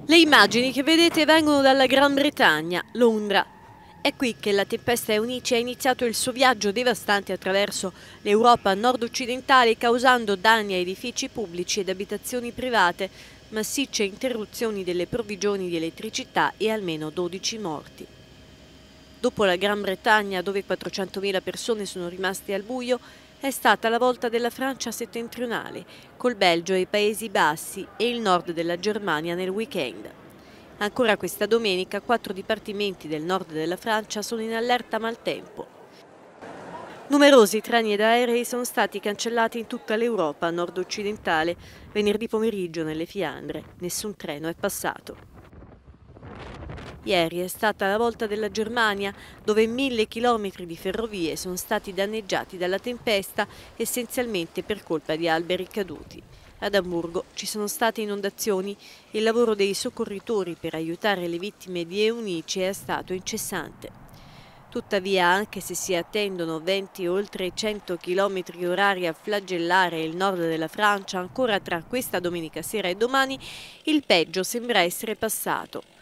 Le immagini che vedete vengono dalla Gran Bretagna, Londra. È qui che la tempesta Eunice ha iniziato il suo viaggio devastante attraverso l'Europa nord-occidentale, causando danni a edifici pubblici ed abitazioni private, massicce interruzioni delle provvigioni di elettricità e almeno 12 morti. Dopo la Gran Bretagna, dove 400.000 persone sono rimaste al buio, è stata la volta della Francia settentrionale, col Belgio e i Paesi Bassi e il nord della Germania nel weekend. Ancora questa domenica 4 dipartimenti del nord della Francia sono in allerta maltempo. Numerosi treni ed aerei sono stati cancellati in tutta l'Europa nord-occidentale. Venerdì pomeriggio nelle Fiandre nessun treno è passato. Ieri è stata la volta della Germania, dove 1.000 chilometri di ferrovie sono stati danneggiati dalla tempesta, essenzialmente per colpa di alberi caduti. Ad Amburgo ci sono state inondazioni. Il lavoro dei soccorritori per aiutare le vittime di Eunice è stato incessante. Tuttavia, anche se si attendono venti oltre 100 km/h a flagellare il nord della Francia ancora tra questa domenica sera e domani, il peggio sembra essere passato.